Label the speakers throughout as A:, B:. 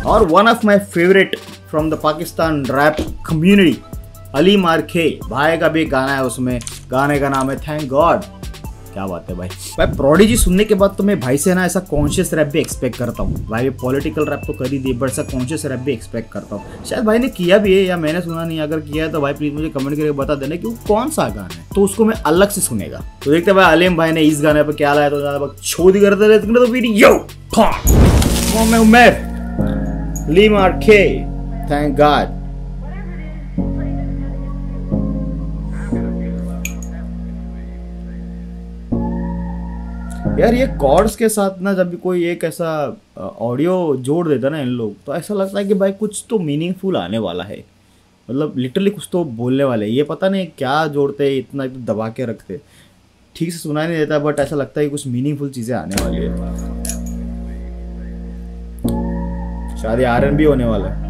A: और one of my favourite from the Pakistan rap community, Aleem RK भाई का भी गाना है, उसमें गाने का नाम है थैंक गॉड। क्या बात है भाई। प्रोडिजी सुनने के बाद तो मैं भाई से ना ऐसा कॉन्शियस रैप भी एक्सपेक्ट करता हूँ। भाई पॉलिटिकल रैप तो कर ही दी, बट ऐसा कॉन्शियस रैप भी एक्सपेक्ट करता हूँ। शायद भाई ने किया भी है या मैंने सुना नहीं, अगर किया है तो भाई प्लीज मुझे कमेंट करके बता देना कि वो कौन सा गाना है, तो उसको मैं अलग से सुनेगा। तो देखते भाई अलीम भाई ने इस गाने पर क्या लाया, तो ज्यादा छोड़ करते रहते तो फिर यो मैं Umer Aleem RK thank God. यार ये कॉर्ड्स के साथ ना जब भी कोई एक ऐसा ऑडियो जोड़ देता ना इन लोग, तो ऐसा लगता है कि भाई कुछ तो मीनिंगफुल आने वाला है, मतलब लिटरली कुछ तो बोलने वाले। ये पता नहीं क्या जोड़ते हैं, इतना एकदम दबा के रखते, ठीक से सुनाई नहीं देता, बट ऐसा लगता है कि कुछ मीनिंगफुल चीज़ें आने वाली है। शायद ये R&B होने वाला है।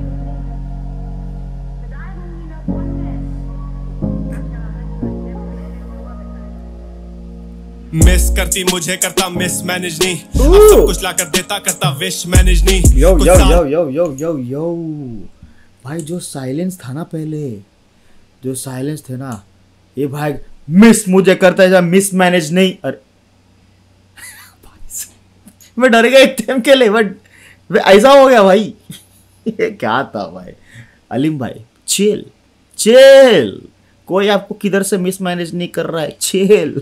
B: मिस करती मुझे करता मिस मैनेज नहीं, अब सब कुछ ला कर देता करता विश मैनेज नहीं।
A: यो यो यो यो यो यो यो भाई जो साइलेंस था ना पहले, जो साइलेंस थे ना, ये भाई मिस मुझे करता है मिस मैनेज नहीं। अरे मैं डर गया एक टाइम के लिए, बट ऐसा हो गया भाई। ये क्या था भाई। अलीम भाई चिल चिल, कोई आपको किधर से मिस मैनेज नहीं कर रहा है, चिल।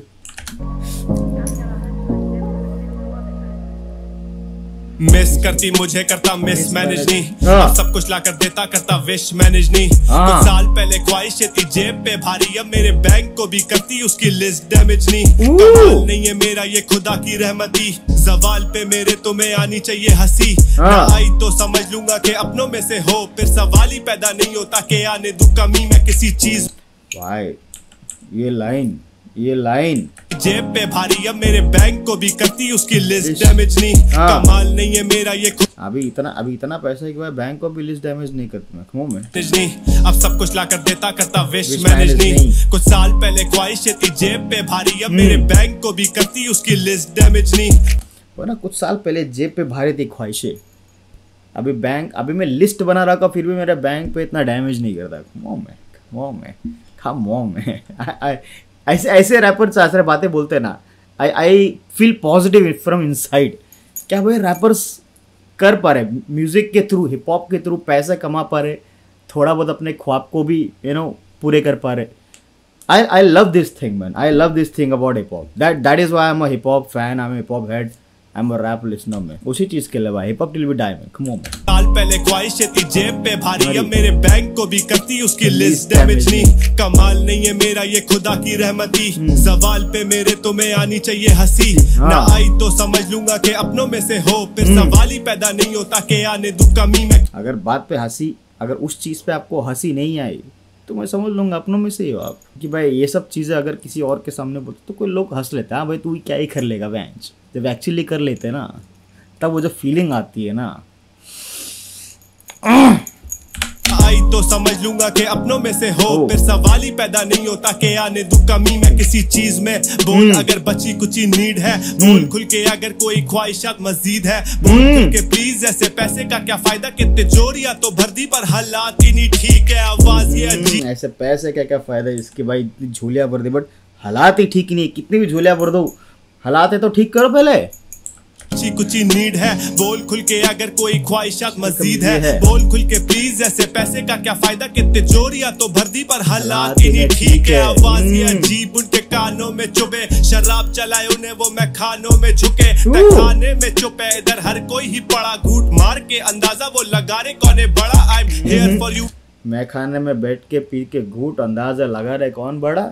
B: मिस करती मुझे करता मिस मैनेज नहीं, अब सब कुछ ला कर देता करता विश मैनेज नहीं। कुछ साल पहले ख्वाहिशें थी जेब पे भारी, अब मेरे बैंक को भी करती उसकी लिस्ट डैमेज नहीं। कमाल नहीं है मेरा ये खुदा की रहमती, जवाल पे मेरे तुम्हें आनी चाहिए हंसी। ना आई तो समझ लूंगा कि अपनों में से हो, फिर सवाल ही पैदा नहीं होता कि आने दूं कमी में किसी चीज।
A: भाई ये लाइन
B: जेब पे भारी, अब मेरे बैंक को भी करती उसकी लिस्ट डैमेज नहीं। कमाल नहीं है मेरा ये
A: अभी इतना पैसा है कि भाई बैंक को भी लिस्ट डैमेज नहीं करती मैं खमो में
B: नहीं। अब सब कुछ ला कर देता करता विश मैनेज नहीं। कुछ साल पहले ख्वाहिशें थी जेब पे भारी, अब मेरे बैंक को भी करती उसकी लिस्ट डैमेज नहीं।
A: वो ना कुछ साल पहले जेब पे भारी थी ख्वाहिशें, अभी मैं लिस्ट बना रहा, फिर भी मेरे बैंक पे इतना डैमेज नहीं करता। खमो में ऐसे रैपर्स ऐसे बातें बोलते हैं ना, I feel positive from inside. क्या भाई रैपर्स कर पा रहे म्यूजिक के थ्रू, हिप हॉप के थ्रू पैसा कमा पा रहे, थोड़ा बहुत अपने ख्वाब को भी पूरे कर पा रहे। I love this thing man, I love this thing about hip hop. That is why I am a hip hop fan, I am hip hop head, I am a rap listener में। उसी चीज के लिए भाई hip hop till be die में खमो में।
B: साल पहले ख्वाहिशें थी जेब पे भारी, अब मेरे बैंक को भी करती उसकी लिस्ट डैमेज नहीं। कमाल नहीं है मेरा ये खुदा की रहमती, सवाल पे मेरे तुम्हें आनी चाहिए हंसी। ना आई तो समझ लूंगा कि अपनों में से हो, फिर सवाल ही पैदा नहीं होता कि आने दूं कमी में।
A: अगर बात पे हंसी, अगर उस चीज पे आपको हंसी नहीं आई तो मैं समझ लूंगा अपनों में से ही हो आप, कि भाई ये सब चीजें अगर किसी और के सामने बोलते तो कोई लोग हंस लेते हैं, हाँ भाई तू क्या ही कर लेगा बेंच। जब एक्चुअली कर लेते हैं ना, तब वो जो फीलिंग आती है ना,
B: आई तो समझ लूंगा कि अपनों में से हो, फिर सवाल ही पैदा नहीं होता कि आने दूं कमी में किसी चीज में। बोल अगर बची कुची नीड है, बोल खुल के अगर कोई ख्वाहिशात मजीद है, बोल खुल के प्लीज। ऐसे पैसे का क्या फायदा कि तिजोरियां तो भर दी पर हालात ही नहीं ठीक है। आवाज ये अजीब,
A: ऐसे पैसे का क्या फायदा इसके भाई, झोलियां भर दी बट हालात ही ठीक नहीं है। कितनी भी झोलियां भर दो, हालात है तो ठीक करो पहले।
B: कुछ नीड है, बोल खुल के अगर कोई ख्वाहिशात मजीद है, बोल खुल के प्लीज। ऐसे पैसे का क्या फायदा कि तिजोरियां तो भर दी पर हालात ही नहीं ठीक है। आवाज ये अजीब उनके कानों में चुभे, शराब चलाए उन्हें वो मैं खानों में झुके, खाने में चुपे इधर हर कोई ही पड़ा, घूट मार के अंदाजा वो लगा रहे कौन है बड़ा। I am here for you,
A: मैं खाने में बैठ के पी के घूट अंदाजा लगा रहे कौन बड़ा।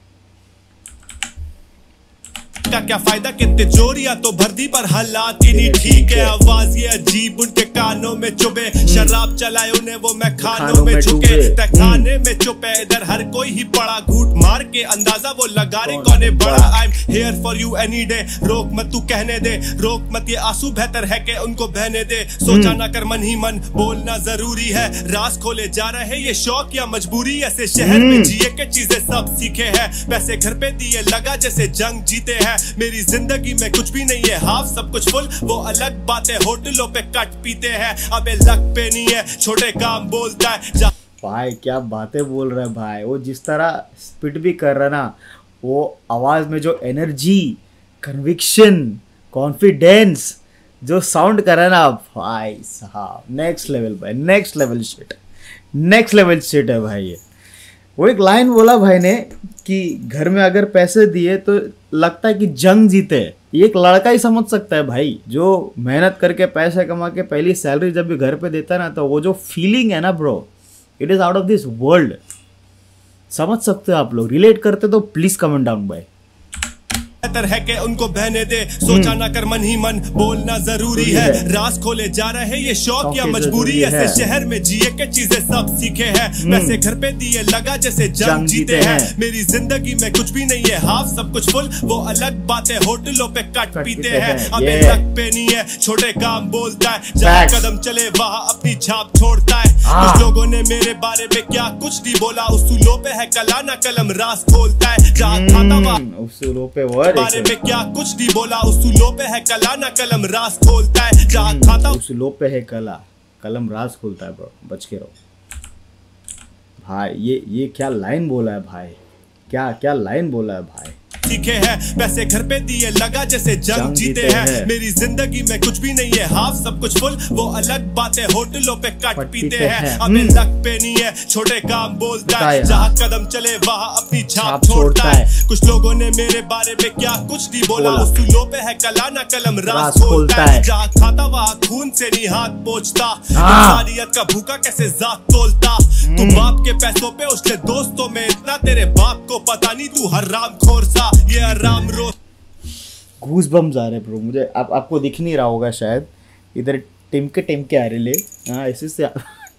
B: का क्या फायदा कि तिजोरियां तो भर दी पर हालात ही नहीं ठीक है। आवाज ये अजीब उनके कानों में चुभे, शराब चलाए उन्हें वो मैं खानों में झुके, खाने में चुपे इधर हर कोई ही पड़ा, घूट मार के अंदाजा वो लगा रहे कौन है बड़ा। I am here for you any day, रोक मत तू कहने दे, रोक मत ये आंसू बेहतर है कि उनको बहने दे। सोचा ना कर मन ही मन, बोलना जरूरी है, राज खोले जा रहे ये शौक या मजबूरी। ऐसे शहर में जिए के चीजें सब सीखे हैं, पैसे घर पे दिए लगा जैसे जंग जीते हैं, मेरी जिंदगी में कुछ भी नहीं है हाफ सब कुछ फुल, वो अलग बातें होटलों पे कट पीते हैं, अबे लक पे नहीं है छोटे काम बोलता है।
A: भाई क्या बातें बोल रहा है भाई, वो जिस तरह स्पिट भी कर रहा है ना, वो आवाज में जो एनर्जी, कन्विक्शन, कॉन्फिडेंस जो साउंड कर रहा है ना भाई साहब, नेक्स्ट लेवल भाई, next level shit, next level shit है भाई ये। वो एक लाइन बोला भाई ने कि घर में अगर पैसे दिए तो लगता है कि जंग जीते। ये एक लड़का ही समझ सकता है भाई, जो मेहनत करके पैसे कमा के पहली सैलरी जब भी घर पे देता है ना, तो वो जो फीलिंग है ना bro, it is out of this world. समझ सकते हो आप लोग, रिलेट करते तो प्लीज कमेंट डाउन भाई।
B: बेहतर है कि उनको बहने दे, सोचा ना कर मन ही मन बोलना जरूरी है, राज खोले जा रहे ये शौक या मजबूरी, ऐसे शहर में जिए के चीजें सब सीखे हैं, वैसे घर पे दिए लगा जैसे जंग जीते हैं, मेरी जिंदगी में कुछ भी नहीं है हाफ सब कुछ फुल, वो अलग बातें होटलों पे कट पीते हैं, अबे लक पे नहीं है छोटे काम बोलता है, जहाँ कदम चले वहाँ अपनी छाप छोड़ता है। कुछ लोगों ने मेरे बारे में क्या कुछ नहीं बोला, उसूलों पे है कला ना कलम राज खोलता है, जहाँ खाता वहाँ
A: उसूलों पे
B: बारे में क्या कुछ नहीं बोला, उसूलों पे है कला ना कलम राज खोलता है, जहाँ खाता
A: उसूलों पे है कला कलम राज खोलता है ब्रो, बच के रहो भाई। ये क्या लाइन बोला है भाई, क्या लाइन बोला है भाई।
B: सीखे हैं पैसे घर पे दिए लगा जैसे जंग जीते हैं, मेरी जिंदगी में कुछ भी नहीं है हाफ सब कुछ फुल, वो अलग बातें होटलों पे कट पीते हैं, अबे लक पे नहीं है छोटे काम बोलता है, जहाँ कदम चले वहाँ अपनी छाप छोड़ता है। कुछ लोगों ने मेरे बारे में क्या कुछ नहीं बोला, उसूलों पे है कला ना कलम राज खोलता है, जहाँ खाता वहाँ खून से नहीं हाथ पोंछता, इंसानियत का भूखा कैसे जात तोलता, तू बाप के पैसों पे उसके दोस्तों में इतना तेरे बाप को पता नहीं, तू हराम खोर सा ये आराम रोज।
A: गूज बम्स आ रहे ब्रो मुझे, आपको दिख नहीं रहा होगा शायद, इधर टिमके आ रहे ले, हाँ इसी से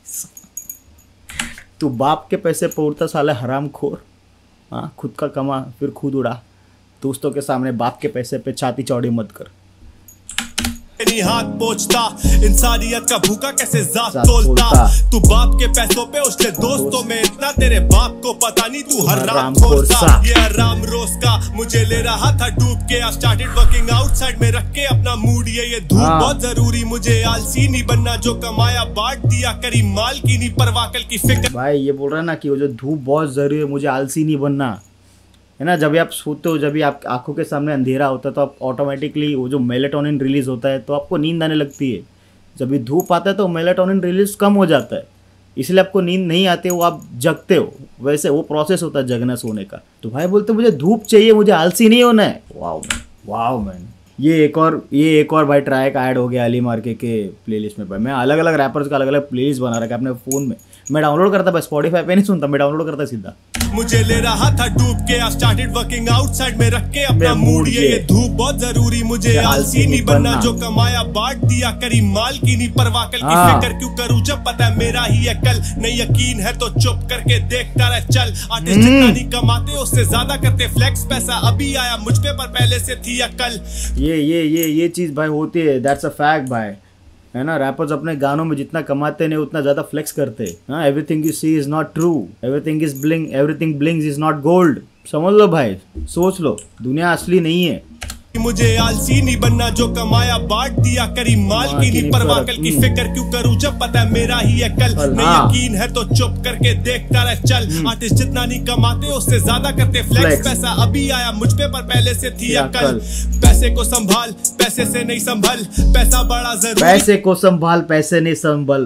A: तू बाप के पैसे पोड़ता साला हराम खोर, हाँ खुद का कमा फिर खुद उड़ा, दोस्तों के सामने बाप के पैसे पे छाती चौड़ी मत कर।
B: नहीं हाथ पोंछता, इंसानियत का भूखा कैसे जात तोलता, तू बाप के पैसों पे उसके दोस्तों में इतना तेरे बाप को पता नहीं, तू हराम खोर सा ये आराम रोज का मुझे ले रहा था डूब के, आई स्टार्टेड वर्किंग आउटसाइड में रख के अपना मूड, ये धूप बहुत जरूरी, मुझे आलसी नहीं बनना, जो कमाया बांट दिया करी माल की नहीं परवाह कल की फिक्र।
A: भाई ये बोल रहा है ना कि वो जो धूप बहुत जरूरी है, मुझे आलसी नहीं बनना है ना। जब भी आप सोते हो, जब भी आप आंखों के सामने अंधेरा होता है तो आप ऑटोमेटिकली वो जो मेलेटोनिन रिलीज होता है तो आपको नींद आने लगती है, जब भी धूप आता है तो मेलेटोनिन रिलीज कम हो जाता है, इसलिए आपको नींद नहीं आती, वो आप जगते हो, वैसे वो प्रोसेस होता है जगना सोने का। तो भाई बोलते मुझे धूप चाहिए, मुझे आलसी नहीं होना है। वाओ मैन ये एक और भाई ट्रैक ऐड हो गया अली मार्के के प्लेलिस्ट में। भाई मैं अलग अलग रैपर्स का अलग अलग प्लेलिस्ट बना रखा है अपने फ़ोन में, मैं डाउनलोड करता भाई, स्पॉटिफाई पे नहीं सुनता, मैं डाउनलोड करता सीधा।
B: मुझे ले रहा था डूब के, आई स्टार्टेड वर्किंग आउटसाइड में रख के अपना मूड, ये धूप बहुत जरूरी, मुझे आलसी नहीं बनना, जो कमाया बांट दिया करी माल की नहीं परवाह कल की फिक्र क्यों करूं, जब पता है मेरा ही है कल, नहीं यकीन है तो चुप करके देखता रह चल, आर्टिस्ट जितना नहीं कमाते उससे ज्यादा करते फ्लेक्स, पैसा अभी आया मुझ पे पर पहले से थी अकल।
A: ये चीज भाई होती है, दैट्स अ फैक्ट भाई, है ना। रैपर्स अपने गानों में जितना कमाते नहीं उतना ज्यादा फ्लेक्स करते हैं। Everything you see is not true, everything blinks is not gold. समझ लो भाई, सोच लो, दुनिया असली नहीं है।
B: मुझे आलसी नहीं बनना, जो कमाया बांट दिया करी माल की नहीं परवाह कल की फिक्र क्यों करूं, जब पता है मेरा ही है कल, नहीं यकीन है तो चुप करके देखता रह चल, आर्टिस्ट जितना नहीं कमाते उससे ज्यादा करते फ्लेक्स, पैसा अभी आया मुझ पे पर पहले से थी अकल, पैसे को संभाल पैसे से नहीं संभल, पैसा बड़ा जरूरी,
A: पैसे को संभाल पैसे नहीं संभल।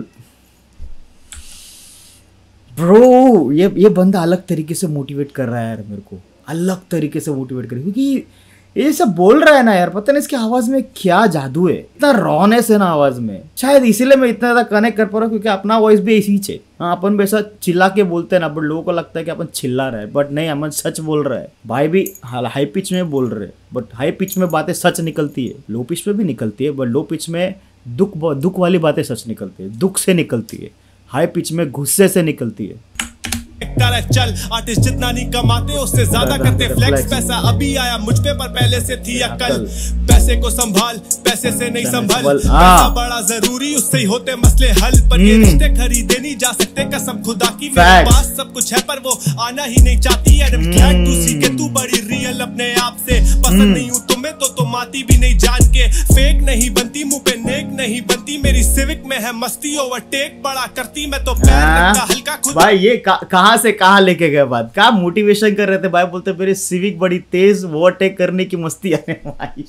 A: ब्रो ये बंदा अलग तरीके से मोटिवेट कर रहा है यार, मेरे को अलग तरीके से मोटिवेट कर रहा है, क्योंकि ये सब बोल रहा है ना यार, पता नहीं इसकी आवाज में क्या जादू है, इतना रॉनेस है ना आवाज में, शायद इसीलिए मैं इतना ज्यादा कनेक्ट कर पा रहा हूँ, क्योंकि अपना वॉइस भी ऐसी है। हाँ अपन वैसा चिल्ला के बोलते हैं ना, बट लोगों को लगता है कि अपन चिल्ला रहे, बट नहीं, अपन सच बोल रहा है। भाई भी हाई पिच में बोल रहे, बट हाई पिच में बातें सच निकलती है, लो पिच में भी निकलती है, बट लो पिच में दुख वाली बातें सच निकलती है, दुख से निकलती है, हाई पिच में गुस्से से निकलती है।
B: देखता रह चल। आर्टिस्ट जितना नहीं कमाते उससे ज्यादा करते फ्लेक्स। पैसा अभी आया मुझ पे पर पहले से थी अकल। पैसे को संभाल, पैसे से नहीं संभल। पैसा बड़ा जरूरी, उससे ही होते मसले हल। पर ये रिश्ते खरीदे नहीं जा सकते, कसम खुदा की। मेरे पास सब कुछ है पर वो आना ही नहीं चाहती। And I am glad to see के तू बड़ी रियल अपने आप से। पसंद नहीं हूँ तुम्हें तो तुम आती भी नहीं जान के। फेक नहीं बनती, मुंह पे नेक नहीं बनती। मेरी सिविक में है मस्ती, ओवरटेक बड़ा करती। मैं तो पैर रखता हल्का खुद।
A: भाई ये कहां से कहां लेके गए बात? क्या मोटिवेशन कर रहे थे भाई? बोलते मेरी सिविक बड़ी तेज, ओवरटेक करने की मस्ती आने भाई।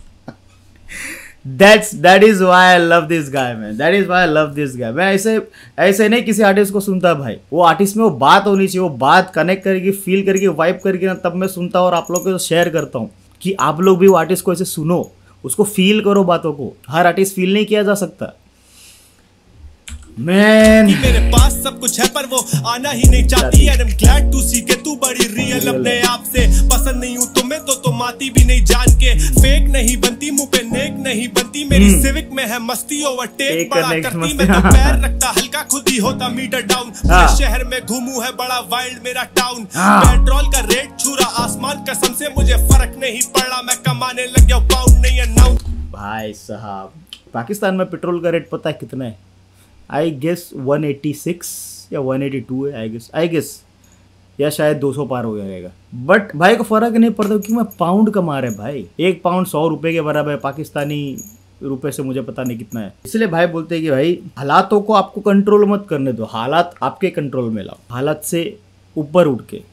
A: That is why I love this guy, man. That is why I love this guy. मैं ऐसे नहीं किसी आर्टिस्ट को सुनता भाई। वो आर्टिस्ट में वो बात होनी चाहिए, वो बात कनेक्ट करके, फील करके, वाइब करके ना, तब मैं सुनता हूँ और आप लोगों को शेयर करता हूँ कि आप लोग भी वो आर्टिस्ट को ऐसे सुनो, उसको फील करो बातों को। हर आर्टिस्ट फील नहीं किया जा सकता। मैन
B: मेरे पास सब कुछ है पर वो आना ही नहीं चाहती। And I am glad to see के तू बड़ी रियल अपने आप से। पसंद नहीं हूँ तुम्हें तो तुम आती भी नहीं जान के। फेक नहीं बनती, मुंह पे नेक नहीं बनती। मेरी सिविक में है मस्ती, ओवरटेक बड़ा करती। मैं तो पैर रखता हल्का, खुद ही होता मीटर डाउन। पूरे शहर में घूमू है बड़ा वाइल्ड मेरा टाउन। पेट्रोल का रेट छू रहा आसमान, कसम से मुझे फर्क नहीं पड़ा। मैं कमाने लग गया पाउंड नहीं अनाउंस।
A: भाई साहब पाकिस्तान में पेट्रोल का रेट पता है कितना है? आई गेस 186 या 182 है। आई गेस या शायद 200 पार हो जाएगा। बट भाई को फर्क नहीं पड़ता क्योंकि मैं पाउंड कमा रहे भाई। 1 पाउंड 100 रुपए के बराबर है। पाकिस्तानी रुपए से मुझे पता नहीं कितना है। इसलिए भाई बोलते हैं कि भाई हालातों को आपको कंट्रोल मत करने दो, हालात आपके कंट्रोल में लाओ, हालात से ऊपर उठ के।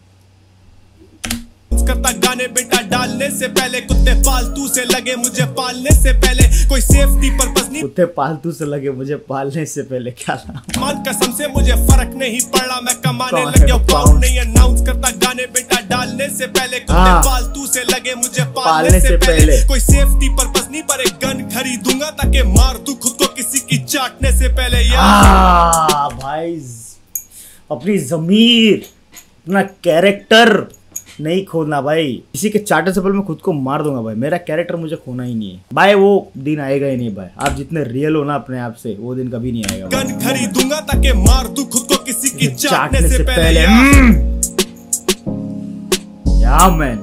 B: करता गाने बेटा डालने से पहले। कुत्ते पालतू से लगे मुझे पालने से पहले। कोई सेफ्टी पर्पस नहीं।
A: कुत्ते पालतू से लगे मुझे पालने से पहले। क्या
B: मान कसम से मुझे फर्क नहीं पड़ा। मैं कमाने लग गया पाउंड नहीं अनाउंस करता गाने बेटा डालने से पहले। कुत्ते पालतू से लगे मुझे पालने से पहले। कोई सेफ्टी पर्पस नहीं पर एक गन खरीदूंगा ताकि मार दूं खुद को किसी की चाटने से पहले।
A: भाई अपनी जमीर, अपना कैरेक्टर नहीं खोना भाई। किसी के चाटे से पहले मैं खुद को मार दूंगा भाई। मेरा कैरेक्टर मुझे खोना ही नहीं है भाई। वो दिन आएगा ही नहीं भाई। आप जितने रियल हो ना अपने आप से, वो दिन कभी नहीं आएगा।
B: गन खरीदूंगा ताकि मार दूं खुद को किसी की चाटने से पहले।
A: या मैन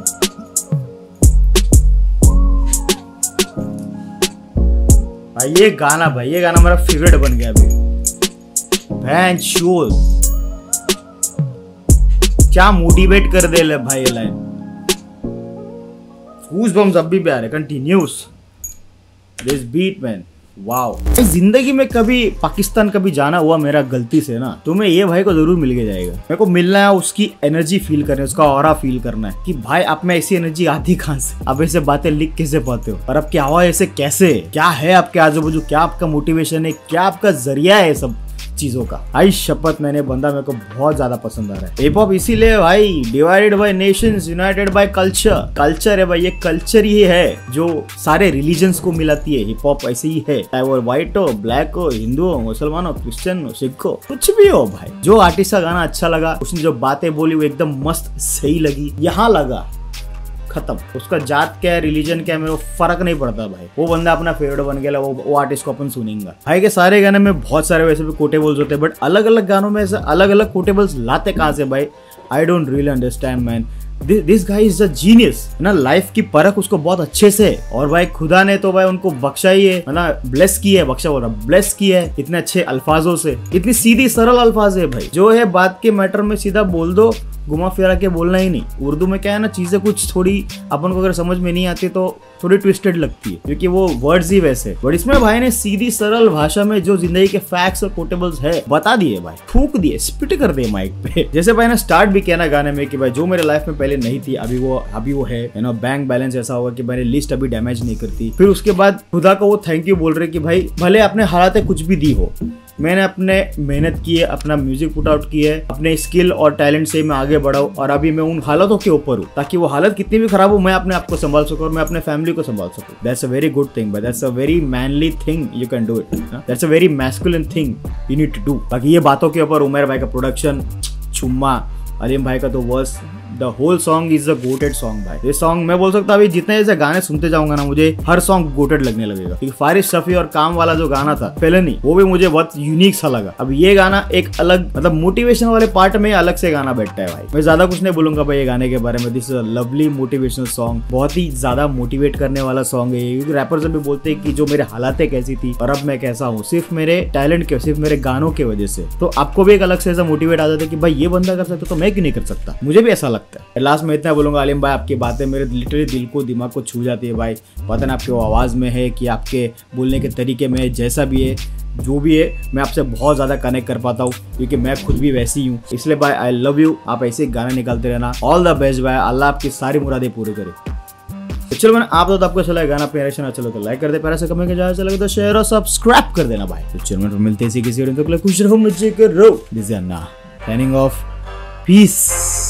A: भाई ये गाना मेरा फेवरेट बन गया अभी। भैन शोल क्या मोटिवेट कर दे ले भाई ये लाइन। गूज़बम्स अब भी आ रहे continues this beat man. Wow. जिंदगी में कभी पाकिस्तान कभी जाना हुआ मेरा गलती से ना, तो मैं ये भाई को जरूर मिल के जाएगा। मेरे को मिलना है, उसकी एनर्जी फील करना है, उसका ऑरा फील करना है कि भाई आप में ऐसी एनर्जी आती कहाँ से, आप ऐसे बातें लिख कैसे पाते हो, और आपकी आवाज ऐसे कैसे, क्या है आपके आजू बाजू, क्या आपका मोटिवेशन है, क्या आपका जरिया है सब चीजों का। आई शपथ मैंने बंदा मेरे को बहुत ज्यादा पसंद आ रहा है। हिप हॉप इसीलिए भाई divided by nations united by culture. Culture है भाई, ये कल्चर ही है जो सारे रिलीजन्स को मिलाती है। हिप हॉप ऐसे ही है, चाहे वो व्हाइट हो, ब्लैक हो, हिंदू हो, मुसलमान हो, क्रिश्चियन हो, सिख हो, कुछ भी हो भाई। जो आर्टिस्ट का गाना अच्छा लगा, उसने जो बातें बोली वो एकदम मस्त सही लगी, यहाँ लगा, खत्म। उसका जात क्या है, रिलीजन क्या है, मेरे को फर्क नहीं पड़ता भाई। वो बंदा अपना फेवरेट बन गया, वो आर्टिस्ट को अपन सुनेंगे भाई। के सारे गाने में बहुत सारे वैसे भी कोटेबल्स होते हैं, बट अलग अलग गानों में ऐसे अलग अलग कोटेबल्स लाते कहाँ से भाई? I don't really understand man. This guy is a genius ना। लाइफ की परख उसको बहुत अच्छे से, और भाई खुदा ने तो भाई उनको बख्शा ही है ना, ब्लेस की है, बख्शा बोल रहा, ब्लेस की है इतने अच्छे अल्फाजों से। इतनी सीधी सरल अल्फाज है भाई, जो है बात के मैटर में सीधा बोल दो, घुमा फिरा के बोलना ही नहीं। उर्दू में क्या है ना, चीजें कुछ थोड़ी अपन को अगर समझ में नहीं आती तो थोड़ी ट्विस्टेड लगती है, क्योंकि वो वर्ड्स ही वैसे। बट इसमें भाई ने सीधी सरल भाषा में जो जिंदगी के फैक्ट्स और कोटेबल्स है बता दिए भाई, फूक दिए, स्पिट कर दिए माइक पे। जैसे भाई ने स्टार्ट भी किया ना गाने में कि भाई जो मेरे लाइफ में पहले नहीं थी अभी वो है ना। बैंक बैलेंस ऐसा होगा कि मैंने लिस्ट अभी डैमेज नहीं करती। फिर उसके बाद खुदा को वो थैंक यू बोल रहे कि भाई भले अपने हालात कुछ भी दी हो, मैंने अपने मेहनत की है, अपना म्यूजिक पुट आउट किया है, अपने स्किल और टैलेंट से मैं आगे बढ़ा हूँ, और अभी मैं उन हालातों के ऊपर हूँ ताकि वो हालत कितनी भी खराब हो मैं अपने आप को संभाल सकूँ और मैं अपने फैमिली को संभाल सकूँ। That's a very good thing, but that's a very manly thing, you can do it. That's a very masculine thing you need to do. बाकी ये बातों के ऊपर उमेर भाई का प्रोडक्शन, छुम्मा, अलीम भाई का तो verse the whole song is a goated song भाई। ये सॉन्ग मैं बोल सकता हूँ अभी जितने ऐसे गाने सुनते जाऊंगा ना मुझे हर सॉन्ग गोटेड लगने लगेगा। क्योंकि फारिस शफी और काम वाला जो गाना था फेलनी, वो भी मुझे बहुत यूनिक सा लगा। अब ये गाना एक अलग मतलब मोटिवेशन वाले पार्ट में अलग से गाना बैठता है भाई। मैं ज्यादा कुछ नहीं बोलूंगा भाई ये गाने के बारे में। This is a lovely motivational song, बहुत ही ज्यादा मोटिवेट करने वाला सॉन्ग है। क्योंकि रैपर्स भी बोलते हैं कि जो मेरे हालातें कैसी थी और अब मैं कैसा हूँ, सिर्फ मेरे टैलेंट के, सिर्फ मेरे गानों की वजह से। तो आपको भी एक अलग से ऐसा मोटिवेट आ जाता है कि भाई ये बंदा कर सकता तो मैं क्यों नहीं कर सकता। मुझे भी ऐसा लगता है। लास्ट में इतना बोलूंगा आलिम भाई, आपकी बातें मेरे लिटरली दिल को दिमाग को छू जाती है भाई। पता नहीं आपके आवाज में है कि आपके बोलने के तरीके में, जैसा भी है जो भी है, मैं आपसे बहुत ज्यादा कनेक्ट कर पाता हूँ क्योंकि मैं खुद भी वैसी हूँ। इसलिए भाई आई लव यू। आप ऐसे गाने निकालते रहना। ऑल द बेस्ट भाई। अल्लाह आपकी सारी मुरादें पूरी करे। तो चलो मैंने आप तो आपको चला गाना प्यारा सुना, चलो तो लाइक कर दे, प्यारा से कमेंट कर चलो तो शेयर और सब्सक्राइब कर देना भाई। तो चलो मिलते हैं इसी किसी वीडियो में। तो खुश रहो, मजे करो। This is Anna signing off. Piece.